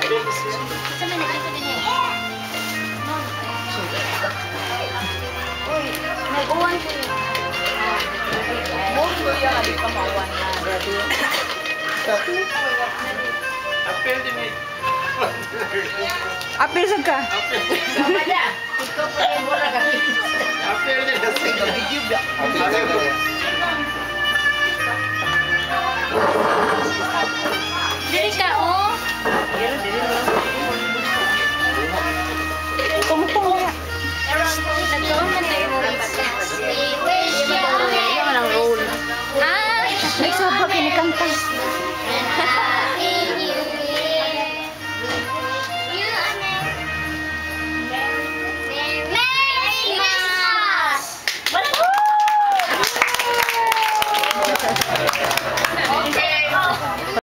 Sa mga nagliko din eh. Uy, nag-uwan ko yun. Most ko yung abit pa mauwan na dado. Apel din eh. Apil sad ka. Kamada, ikaw pa rin mo na kami. Apel din na sa video ba? Dili ka, oh. Tungtong niya. Nagkaroon man tayo mo rin. Yan ang roll. Ah! Ay, sopa kinikanta.